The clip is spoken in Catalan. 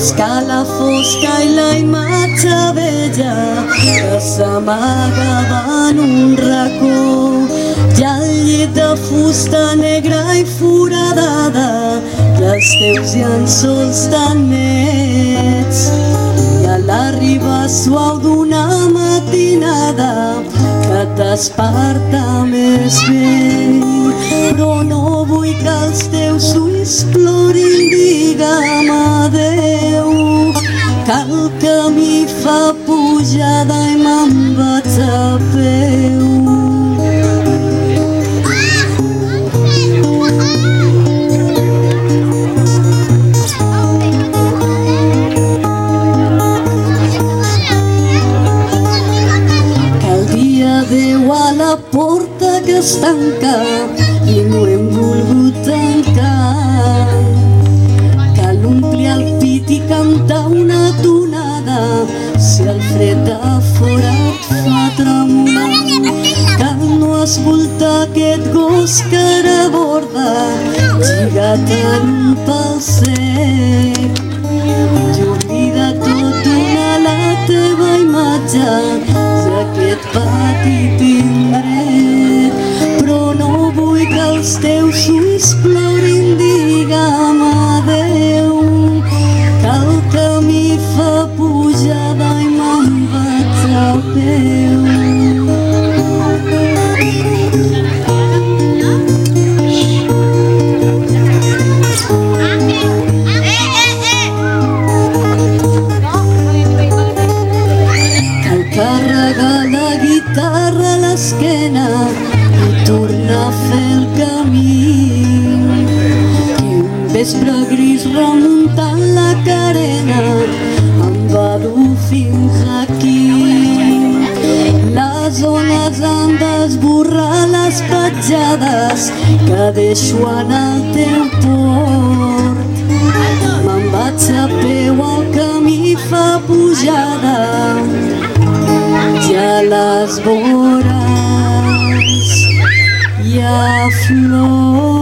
l'escala fosca i la imatge vella que s'amagava en un racó. I al llit de fusta negra i foradada i els teus llençols tan nets. I a la riba suau d'una matinada que t'esparta més vell. Però no vull que els teus ulls plorin, digue'm adeu, que el camí fa pujada i me'n vaig a peu. Adéu a la porta que es tanca i no hem volgut tancar. Cal omplir el pit i cantar una tonada si el fred de fora et fa tremolar. Cal no escoltar aquest gos que reborda lligat en un pal sec. I oblida tot una la teva imatge i aquest petit indret. Però no vull que els teus ulls plorin, digue'm adéu, que el camí fa pujada i me'n vaig a peu. Carrega la guitarra a l'esquena i torna a fer el camí. I un vespre gris remuntant la carena em va dur fins aquí. Les ones han d'esborrar les petjades que deixo en el teu port. Me'n vaig a peu, el camí fa pujada i a les vores hi ha flors.